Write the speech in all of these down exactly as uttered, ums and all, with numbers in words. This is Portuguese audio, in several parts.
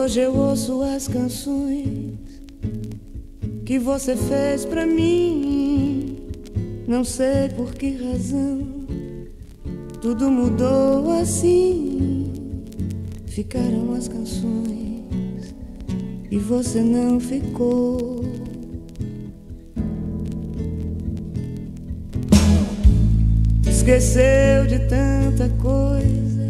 Hoje eu ouço as canções que você fez pra mim. Não sei por que razão tudo mudou assim. Ficaram as canções e você não ficou. Esqueceu de tanta coisa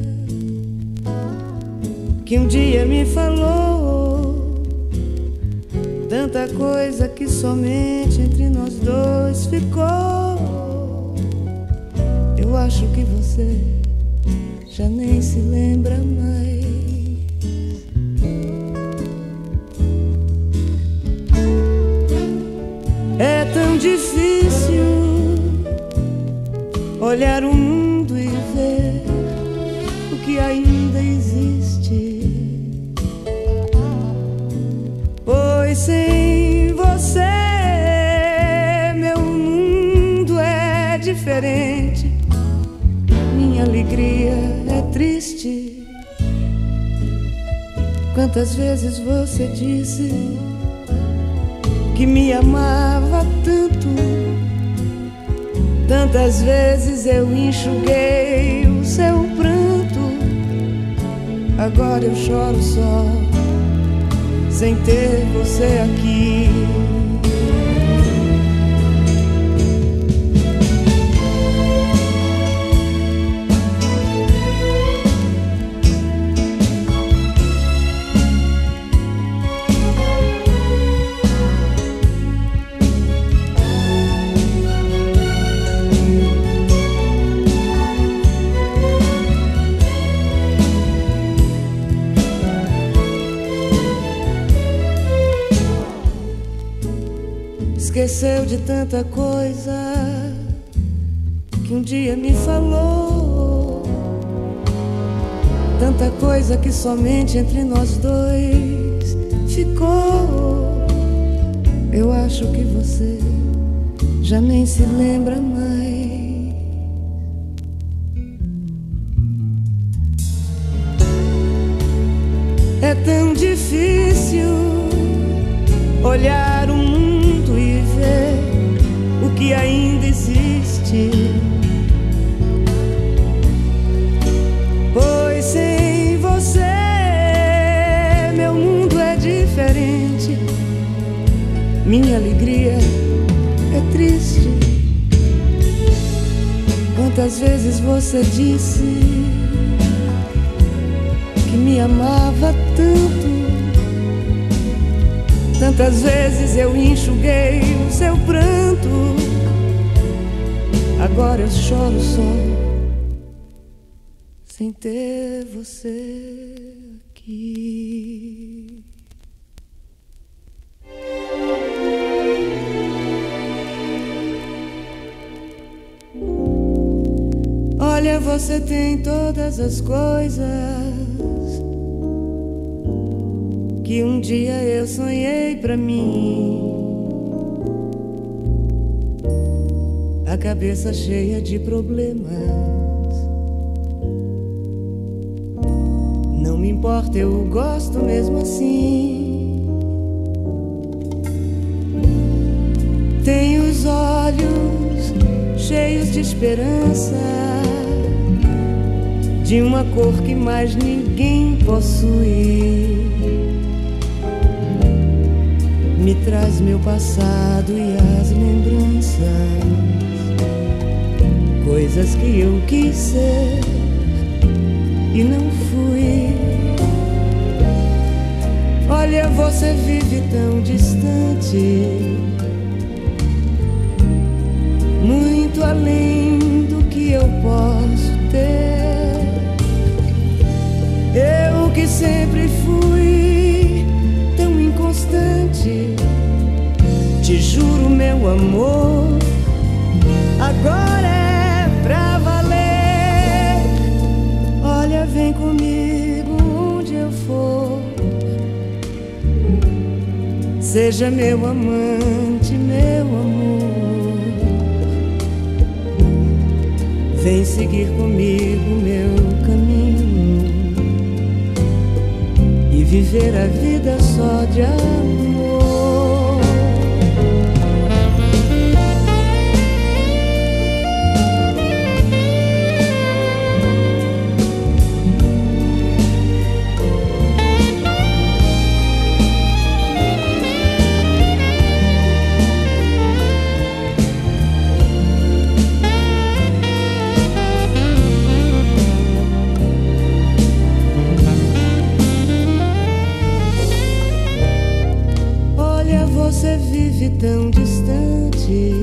que um dia me falou, tanta coisa que somente entre nós dois ficou. Eu acho que você já nem se lembra mais. É tão difícil olhar o mundo e ver o que ainda existe, pois sem você meu mundo é diferente. Minha alegria é triste. Quantas vezes você disse que me amava tanto, tantas vezes eu enxuguei o seu pranto. Agora eu choro só, sem ter você aqui. Esqueceu de tanta coisa que um dia me falou, tanta coisa que somente entre nós dois ficou. Eu acho que você já nem se lembra mais. É tão difícil olhar o mundo e ver o que ainda existe, pois sem você meu mundo é diferente. Minha alegria é triste. Quantas vezes você disse que me amava tanto, tantas vezes eu enxuguei o seu pranto. Agora eu choro só, sem ter você aqui. Olha, você tem todas as coisas que um dia eu sonhei pra mim. A cabeça cheia de problemas. Não me importa, eu gosto mesmo assim. Tem os olhos cheios de esperança, de uma cor que mais ninguém possui. Me traz meu passado e as lembranças, coisas que eu quis ser e não fui. Olha, você vive tão distante, muito além do que eu posso ter. Eu que sempre fui tão inconstante, te juro, meu amor, agora é pra valer. Olha, vem comigo onde eu for, seja meu amante, meu amor. Vem seguir comigo meu caminho e viver a vida só de amor. Você vive tão distante,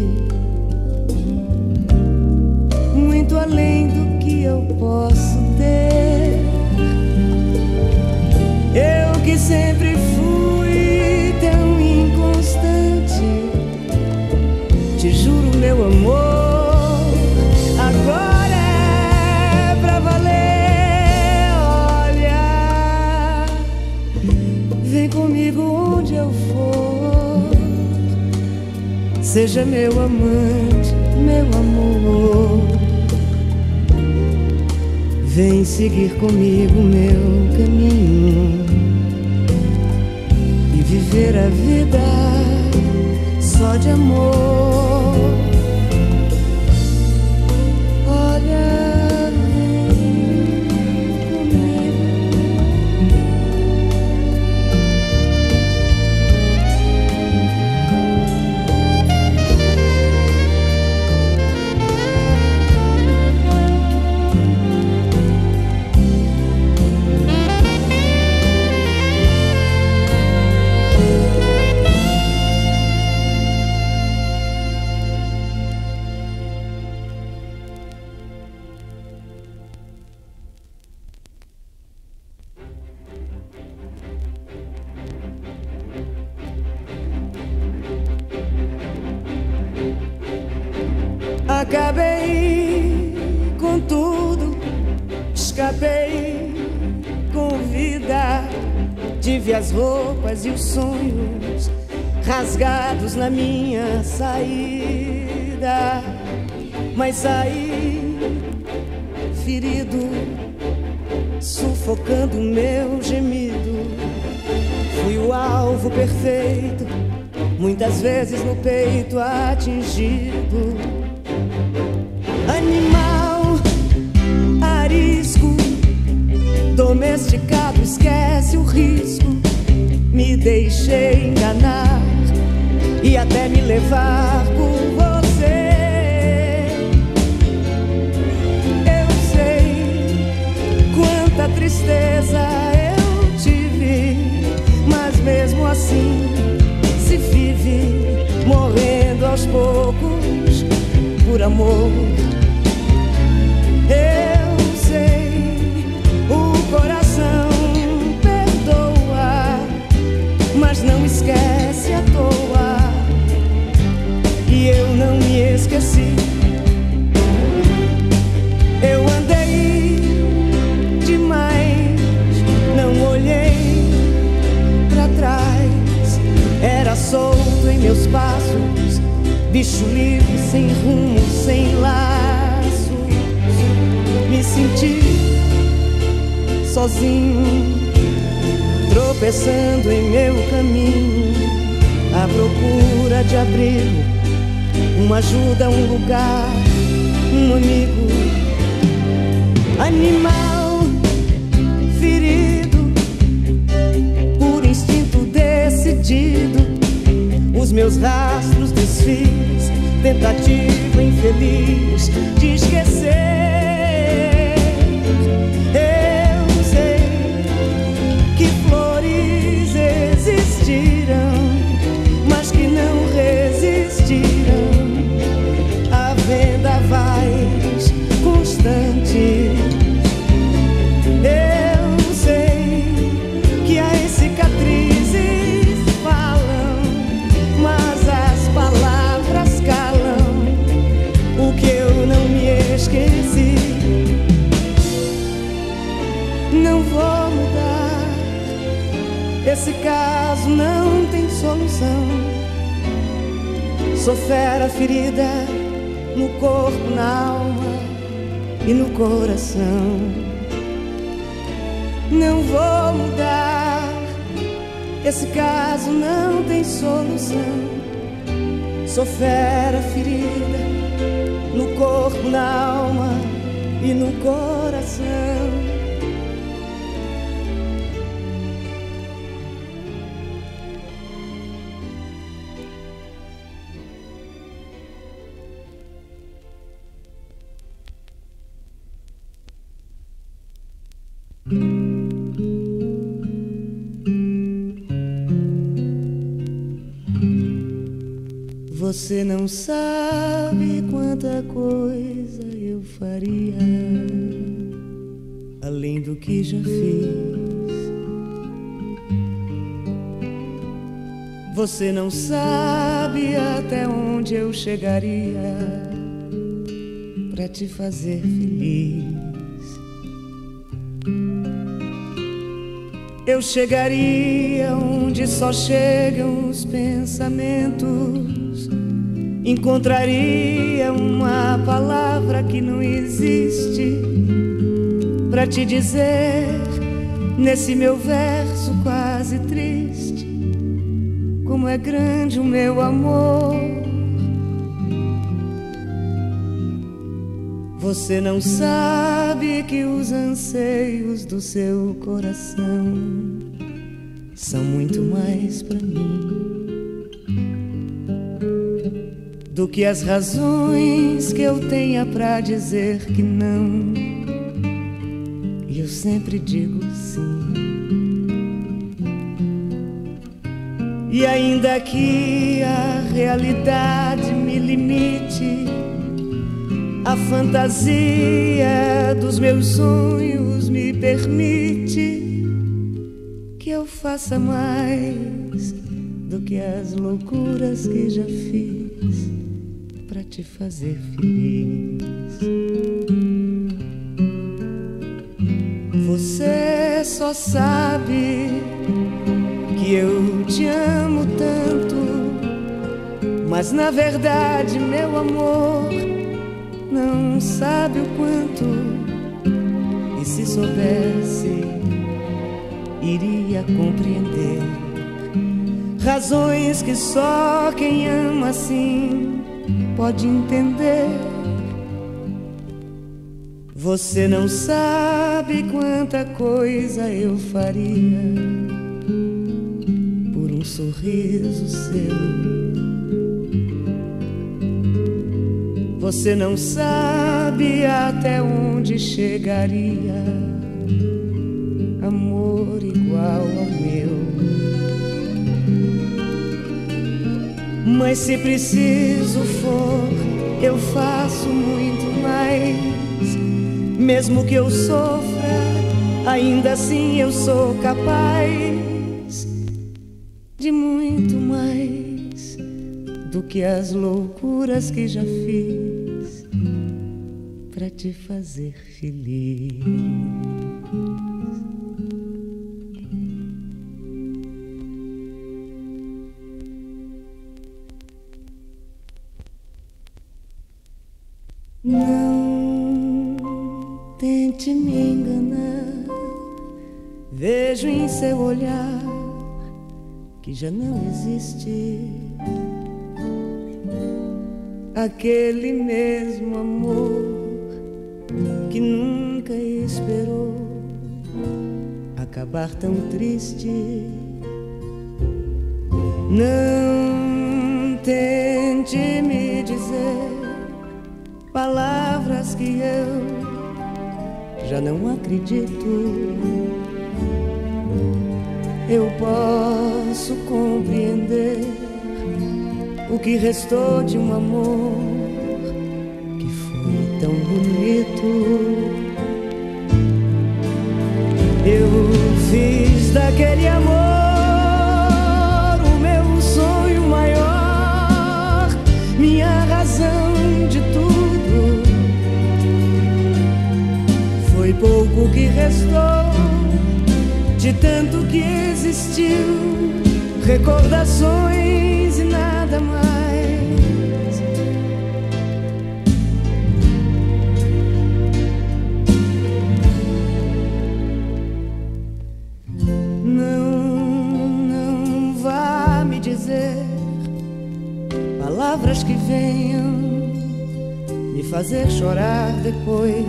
muito além do que eu posso ter. Eu que sempre fui tão inconstante, te juro, meu amor, agora é pra valer. Olha, vem comigo onde eu for. Seja meu amante, meu amor. Vem seguir comigo meu caminho e viver a vida só de amor. Olha, vem comigo. Acabei com tudo, escapei com vida. Tive as roupas e os sonhos rasgados na minha saída, mas saí ferido, sufocando o meu gemido. Fui o alvo perfeito, muitas vezes no peito atingido. Animal arisco, domesticado, esquece o risco. Me deixei enganar e até me levar por você. Eu sei quanta tristeza eu tive, mas mesmo assim se vive morrendo aos poucos por amor. Eu sei, o coração perdoa, mas não esquece à toa. E eu não me esqueci. Eu andei demais, não olhei pra trás. Era solto em meus passos, bicho livre, sem rumo, sem laços. Me senti sozinho, tropeçando em meu caminho, à procura de abrigo, uma ajuda, um lugar, um amigo. Animal ferido, por instinto decidido, os meus rastros desfiz, tentativa infeliz de esquecer. Eu sei que flores existiram, mas que não resistiram a vendavais constantes. Eu sei que as cicatrizes falam, mas as palavras calam o que eu não me esqueci. Não vou mudar, esse caso não tem solução. Sou fera ferida no corpo, na alma e no coração. Não vou mudar, Esse caso não tem solução. Sou fera ferida no corpo, na alma e no coração. Você não sabe quanta coisa eu faria além do que já fiz. Você não sabe até onde eu chegaria pra te fazer feliz. Eu chegaria onde só chegam os pensamentos. Encontraria uma palavra que não existe pra te dizer nesse meu verso quase triste como é grande o meu amor. Você não sabe que os anseios do seu coração são muito mais pra mim do que as razões que eu tenha pra dizer que não. E eu sempre digo sim. E ainda que a realidade me limite, a fantasia dos meus sonhos me permite que eu faça mais do que as loucuras que já fiz pra te fazer feliz. Você só sabe que eu te amo tanto, mas na verdade, meu amor, não sabe o quanto. E se soubesse, iria compreender razões que só quem ama assim pode entender. Você não sabe quanta coisa eu faria por um sorriso seu. Você não sabe até onde chegaria amor igual ao meu. Mas se preciso for, eu faço muito mais. Mesmo que eu sofra, ainda assim eu sou capaz de muito mais do que as loucuras que já fiz pra te fazer feliz. Não tente me enganar, vejo em seu olhar que já não existe aquele mesmo amor que nunca esperou acabar tão triste. Não tente me dizer palavras que eu já não acredito. Eu posso compreender o que restou de um amor que foi tão bonito. Eu fiz daquele amor o meu sonho maior, minha razão de tudo. Foi pouco que restou de tanto que existiu, recordações e nada mais. Não, não fazer chorar depois.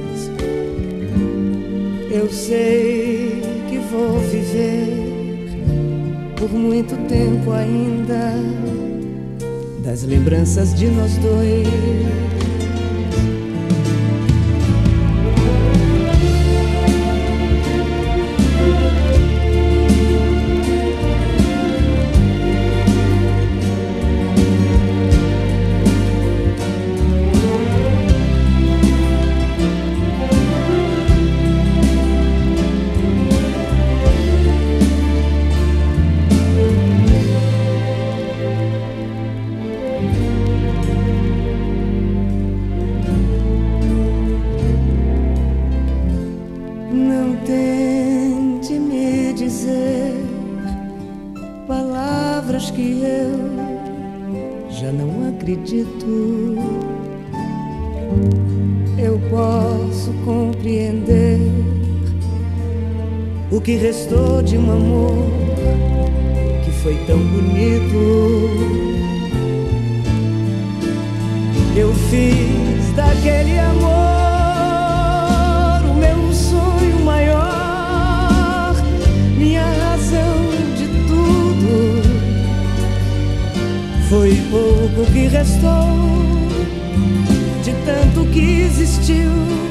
Eu sei que vou viver por muito tempo ainda das lembranças de nós dois. Palavras que eu já não acredito. Eu posso compreender o que restou de um amor que foi tão bonito. Eu fiz daquele amor o meu sonho maior, minha razão. Foi pouco que restou de tanto que existiu,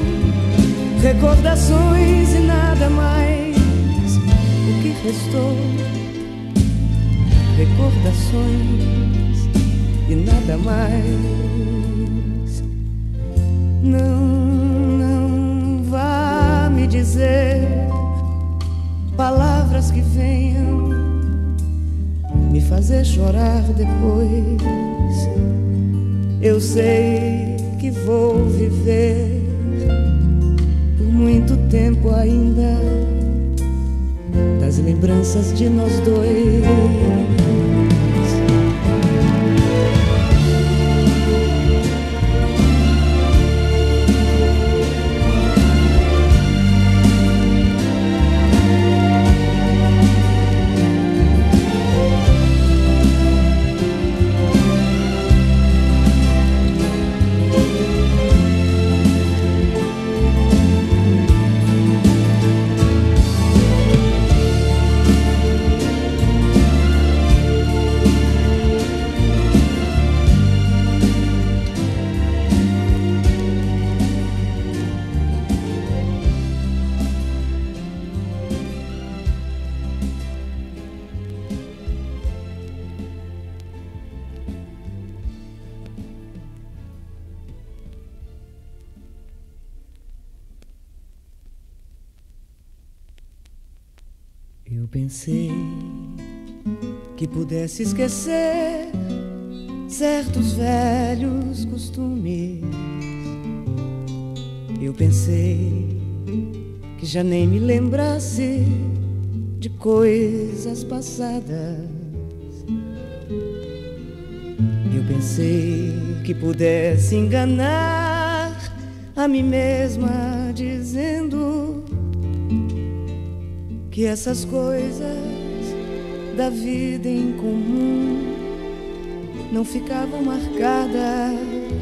recordações e nada mais. O que restou, recordações e nada mais. Não, não vá me dizer palavras que venham me fazer chorar depois. Eu sei que vou viver por muito tempo ainda das lembranças de nós dois. Eu pensei que pudesse esquecer certos velhos costumes. Eu pensei que já nem me lembrasse de coisas passadas. Eu pensei que pudesse enganar a mim mesma dizendo que essas coisas da vida em comum não ficavam marcadas.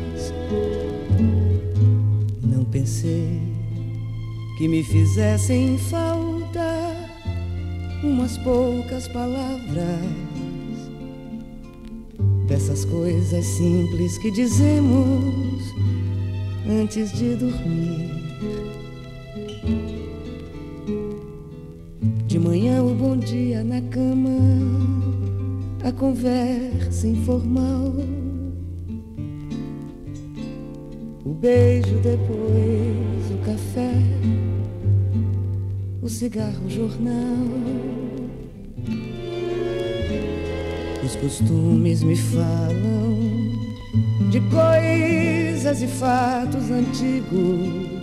Não pensei que me fizessem falta umas poucas palavras dessas coisas simples que dizemos antes de dormir. De manhã o bom dia na cama, a conversa informal, o beijo depois, o café, o cigarro, o jornal. Os costumes me falam de coisas e fatos antigos.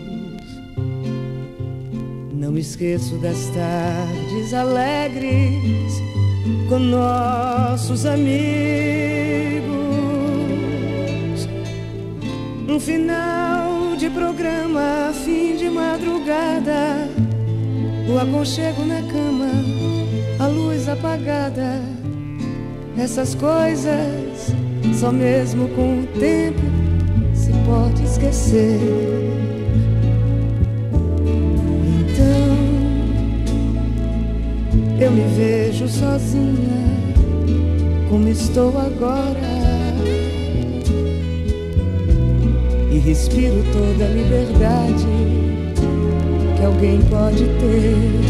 Não me esqueço das tardes alegres com nossos amigos. Um final de programa, fim de madrugada, o aconchego na cama, a luz apagada. Essas coisas só mesmo com o tempo se pode esquecer. esquecer. Então eu me vejo sozinha, como estou agora, e respiro toda a liberdade que alguém pode ter.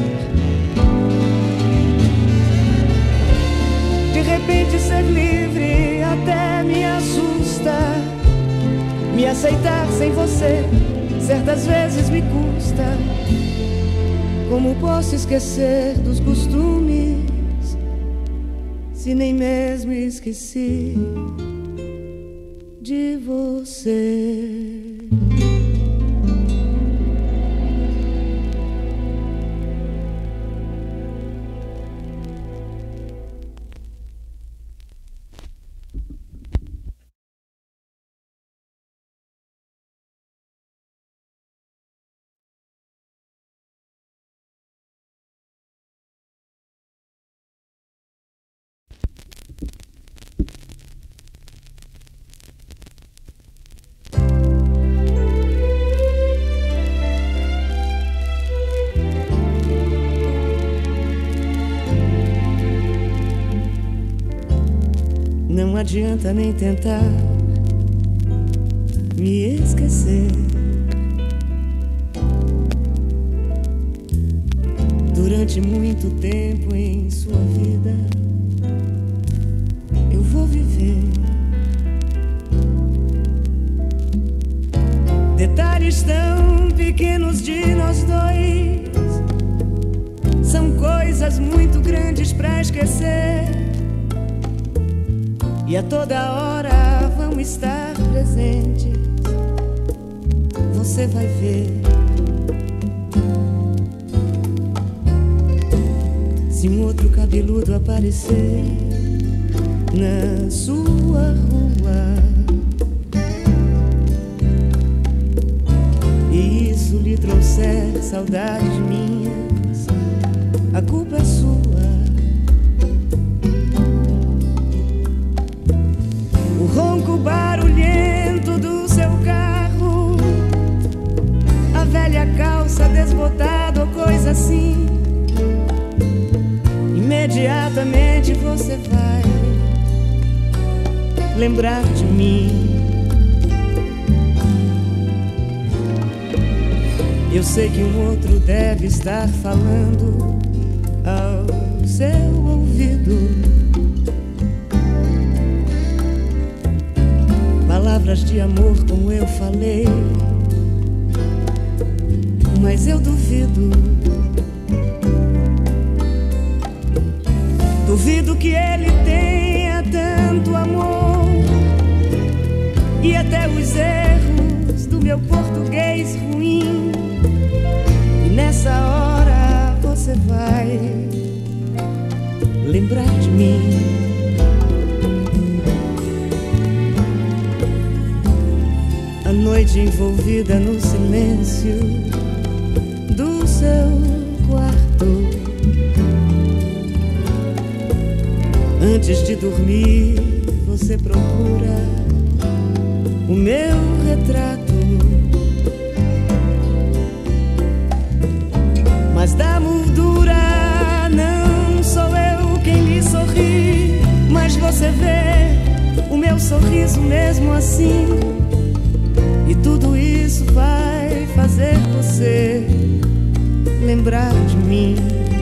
De repente ser livre até me assusta. Me aceitar sem você certas vezes me custa. Como posso esquecer dos costumes se nem mesmo esqueci de você? Não adianta nem tentar me esquecer. Durante muito tempo em sua vida eu vou viver. Detalhes tão pequenos de nós dois são coisas muito grandes pra esquecer. E a toda hora vão estar presentes. Você vai ver. Se um outro cabeludo aparecer na sua rua e isso lhe trouxer saudades minhas, a culpa é sua. Ronco barulhento do seu carro, a velha calça desbotada ou coisa assim, imediatamente você vai lembrar de mim. Eu sei que um outro deve estar falando ao seu ouvido palavras de amor como eu falei, mas eu duvido. Duvido que ele tenha tanto amor e até os erros do meu português ruim. E nessa hora você vai lembrar de mim. A noite envolvida no silêncio do seu quarto. Antes de dormir, você procura o meu retrato. Mas da moldura não sou eu quem lhe sorri, mas você vê o meu sorriso mesmo assim. E tudo isso vai fazer você lembrar de mim.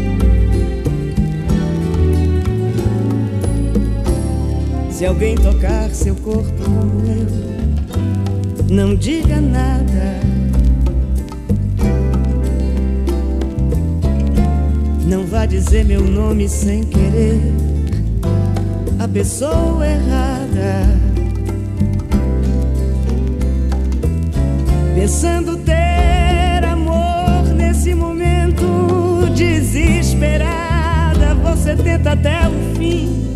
Se alguém tocar seu corpo como eu, não diga nada. Não vá dizer meu nome sem querer a pessoa errada. Pensando ter amor nesse momento, desesperada, você tenta até o fim.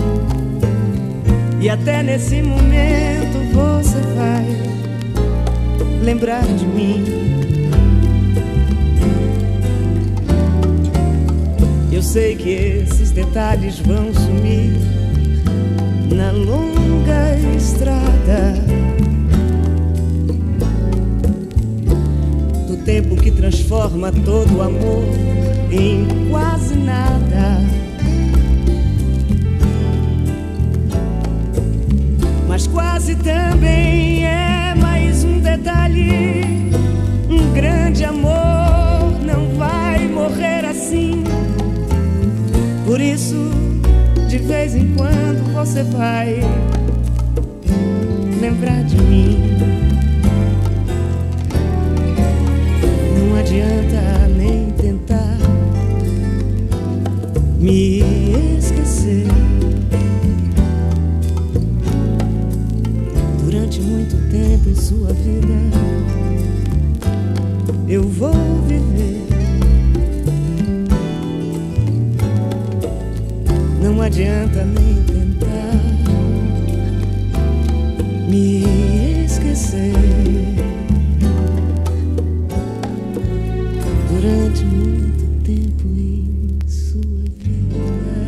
E até nesse momento você vai lembrar de mim. Eu sei que esses detalhes vão sumir na longa estrada. tempo que transforma todo o amor em quase nada. Mas quase também é mais um detalhe. Um grande amor não vai morrer assim. Por isso, de vez em quando você vai lembrar de mim. Não adianta nem tentar me esquecer. Durante muito tempo em sua vida eu vou viver. Não adianta nem tentar me esquecer. Durante muito tempo em sua vida.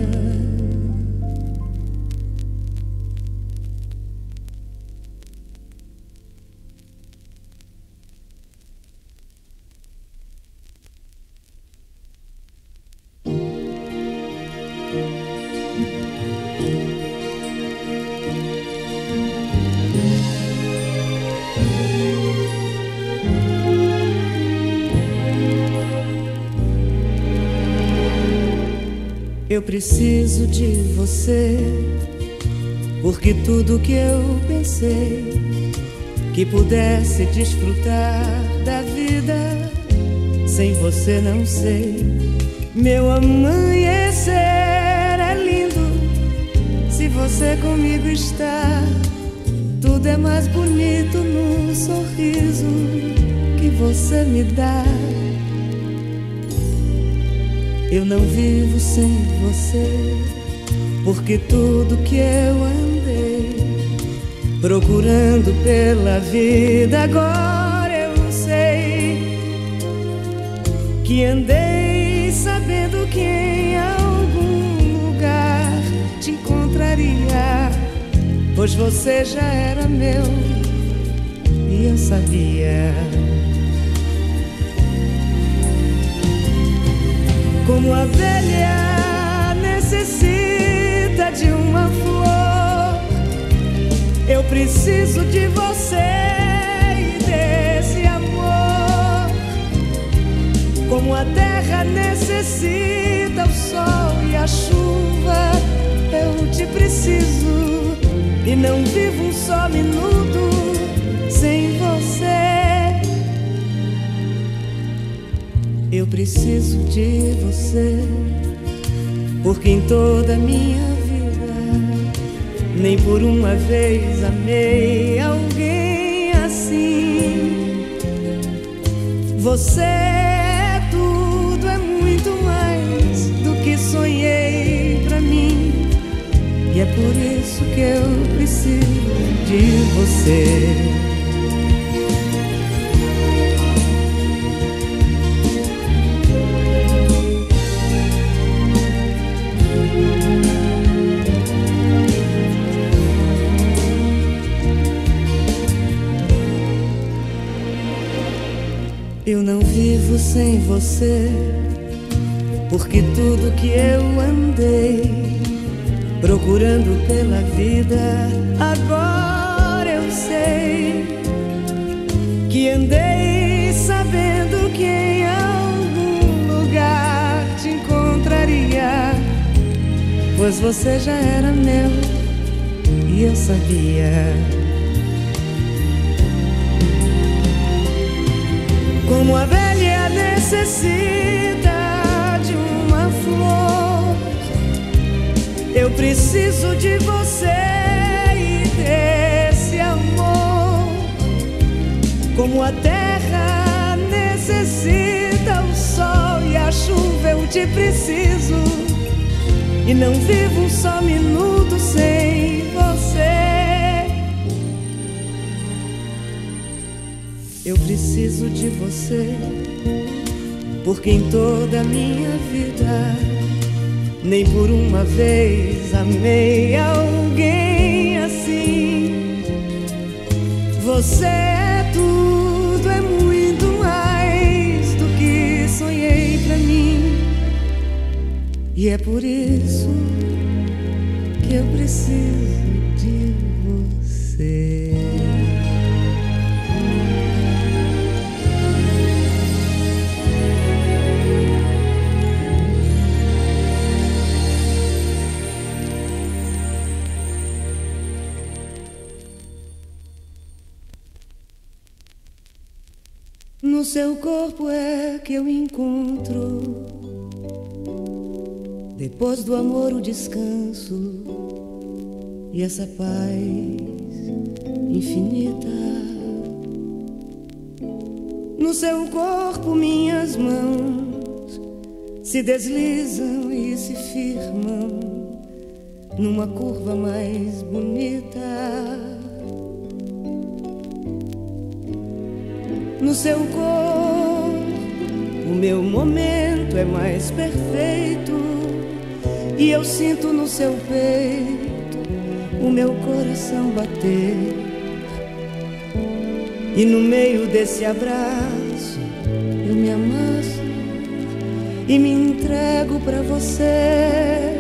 Eu preciso de você, porque tudo que eu pensei que pudesse desfrutar da vida, sem você não sei. Meu amanhecer é lindo se você comigo está. Tudo é mais bonito no sorriso que você me dá. Eu não vivo sem você, porque tudo que eu andei procurando pela vida, agora eu sei que andei sabendo que em algum lugar te encontraria, pois você já era meu e eu sabia. Como a abelha necessita de uma flor, eu preciso de você e desse amor. Como a terra necessita o sol e a chuva, eu te preciso e não vivo um só minuto sem você. Eu preciso de você, porque em toda a minha vida nem por uma vez amei alguém assim. Você é tudo, é muito mais do que sonhei pra mim, e é por isso que eu preciso de você. Eu não vivo sem você, porque tudo que eu andei procurando pela vida, agora eu sei que andei sabendo que em algum lugar te encontraria, pois você já era meu e eu sabia. Como a abelha necessita de uma flor, eu preciso de você e desse amor. Como a terra necessita o sol e a chuva, eu te preciso e não vivo um só minuto sem você. Eu preciso de você, porque em toda a minha vida nem por uma vez amei alguém assim. Você é tudo, é muito mais é por isso que eu preciso de você. No seu corpo é que eu encontro, depois do amor, o descanso e essa paz infinita. No seu corpo minhas mãos se deslizam e se firmam numa curva mais bonita. No seu corpo o meu momento é mais perfeito, e eu sinto no seu peito o meu coração bater. E no meio desse abraço eu me amasso e me entrego pra você.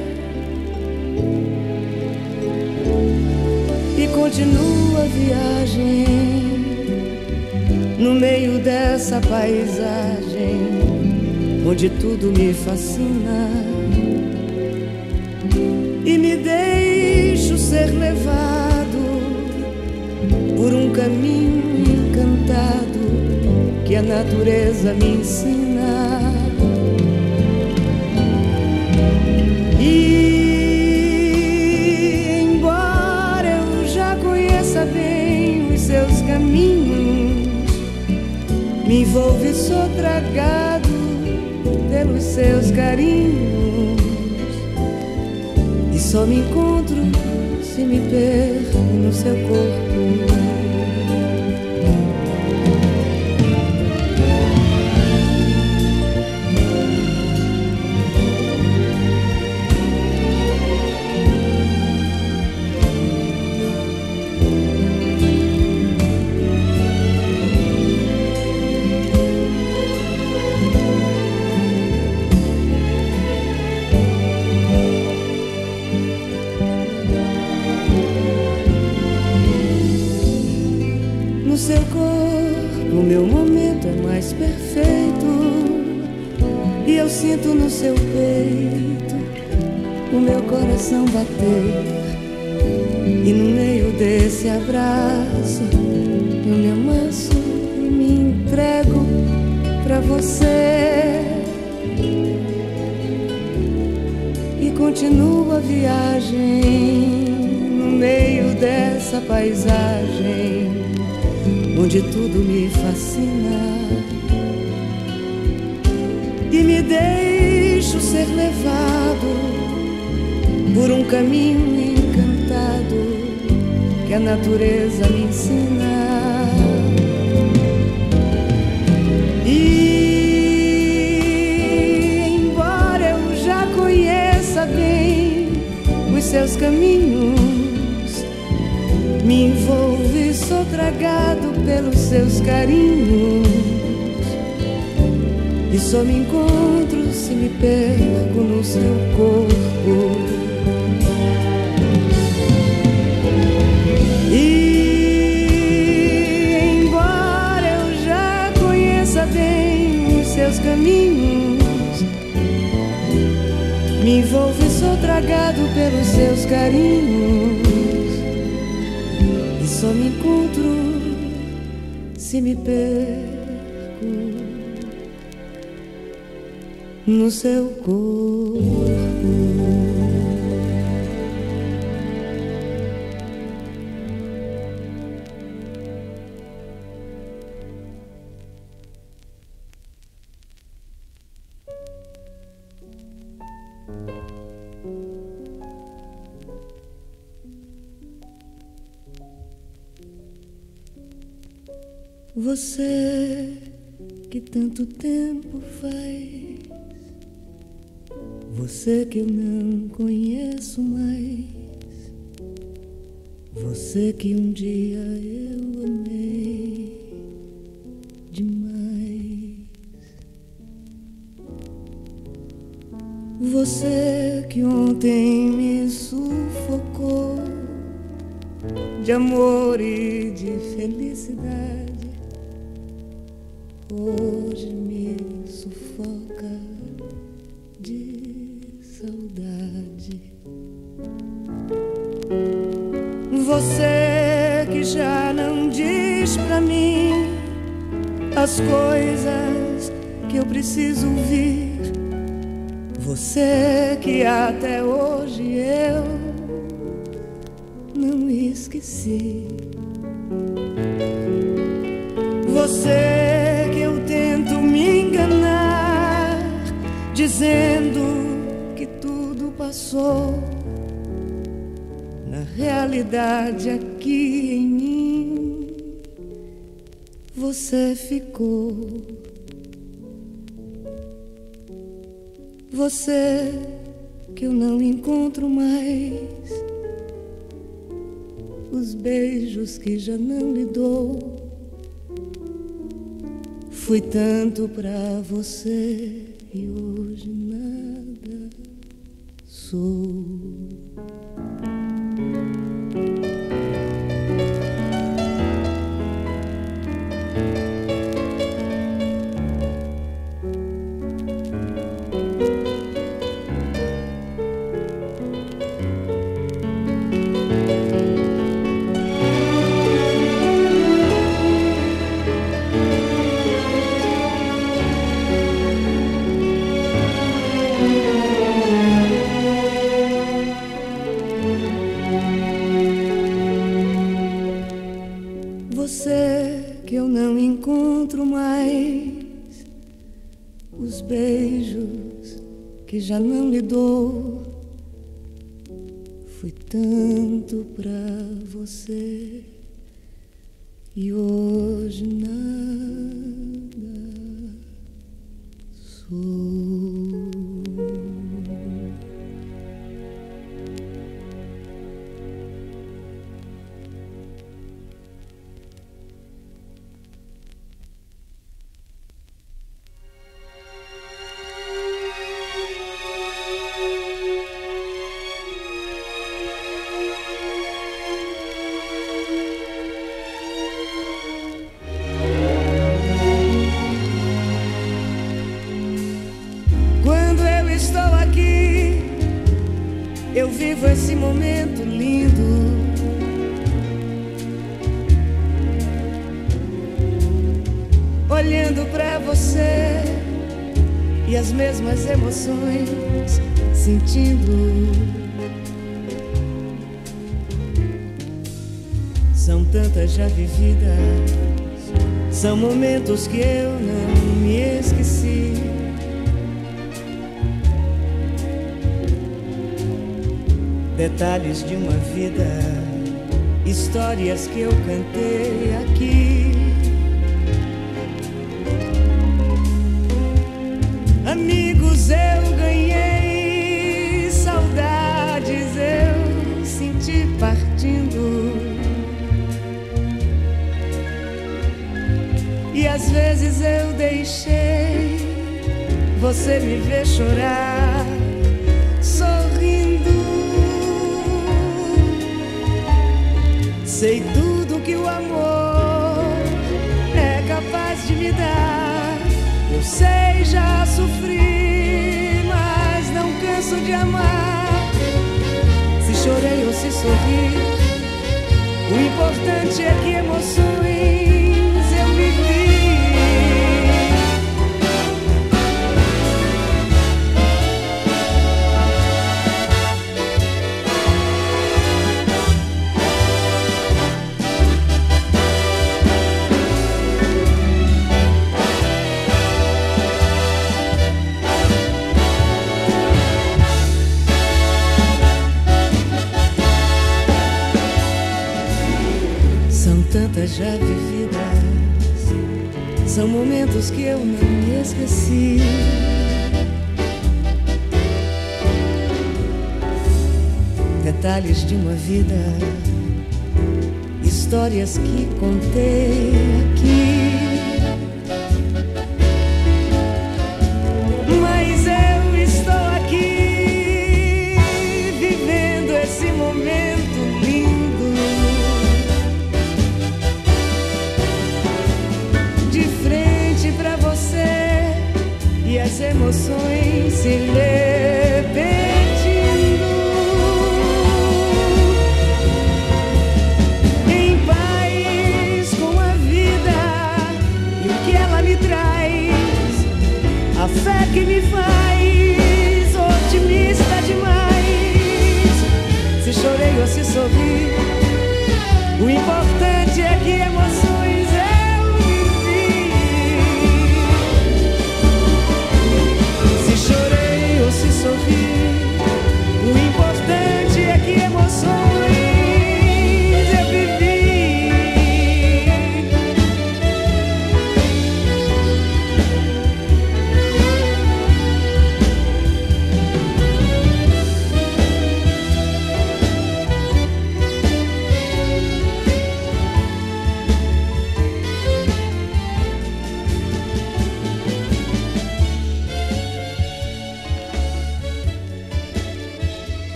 E continua a viagem no meio dessa paisagem onde tudo me fascina, e me deixo ser levado por um caminho encantado que a natureza me ensina. E embora eu já conheça bem os seus caminhos, me envolvo e sou tragado pelos seus carinhos, e só me encontro se me perco no seu corpo. No seu corpo o meu momento é mais perfeito, e eu sinto no seu peito o meu coração bater. E no meio desse abraço eu me amasso e me entrego pra você. E continua a viagem no meio dessa paisagem onde tudo me fascina, e me deixo ser levado por um caminho encantado que a natureza me ensina. E embora eu já conheça bem os seus caminhos, me envolvo e sou tragado pelos seus carinhos, e só me encontro se me perco no seu corpo. E embora eu já conheça bem os seus caminhos, me envolvo e sou tragado pelos seus carinhos, só me encontro se me perco no seu corpo. Você que tanto tempo faz, você que eu não conheço mais, você que um dia eu amei demais. Você que ontem me sufocou de amor e de felicidade, hoje me sufoca de saudade. Você que já não diz pra mim as coisas que eu preciso ouvir, você que até hoje eu não esqueci. Você que eu tento me enganar, dizendo que tudo passou, na realidade aqui em mim você ficou. Você que eu não encontro mais, os beijos que já não lhe dou, fui tanto pra você e hoje nada sou. Você que eu não encontro mais, os beijos que já não lhe dou, fui tanto pra você e hoje nada sou. Eu vivo esse momento lindo, olhando pra você e as mesmas emoções sentindo. São tantas já vividas, são momentos que eu não me esqueci. Detalhes de uma vida, histórias que eu cantei aqui. Amigos eu ganhei, saudades eu senti partindo. E às vezes eu deixei você me ver chorar, sorrindo. Sei tudo que o amor é capaz de me dar. Eu sei, já sofri, mas não canso de amar. Se chorei ou se sorri, o importante é que emoções eu vivi. Tantas já vividas, são momentos que eu não me esqueci. Detalhes de uma vida, histórias que contei aqui. Mas eu estou aqui emoções se lê.